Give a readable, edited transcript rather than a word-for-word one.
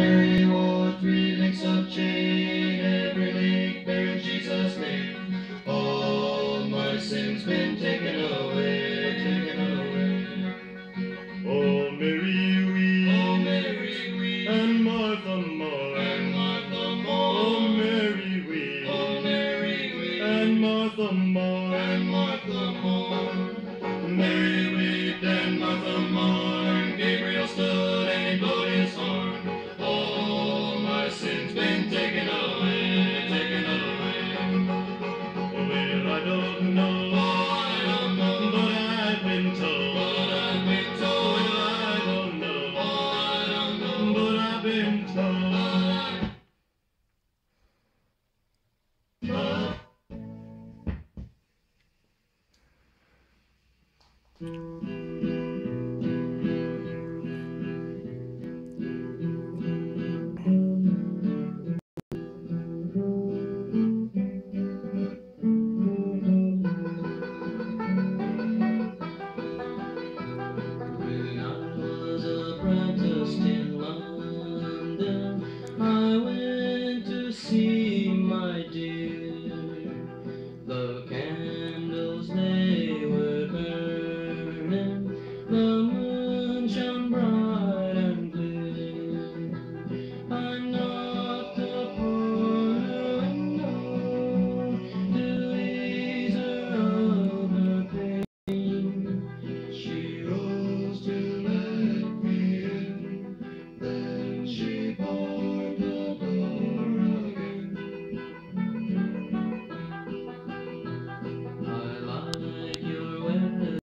Mary wore 3 links of chain, every link bearing Jesus' name. All my sins been taken away, taken away. Oh Mary, Oh Mary, weep, and Martha mourn. and Martha Oh mourn. Mary, weep, Oh Mary, weep, and Martha mourn. and Martha mourn. Mary wept And Martha mourned, Gabriel stood and he blowed his horn. All my sins been taken away, taken away. Well, I don't know, Oh, I don't know, but I've been told. but I've been told. Well, I don't know, Oh, I don't know, but I've been told. When I was apprenticed in London,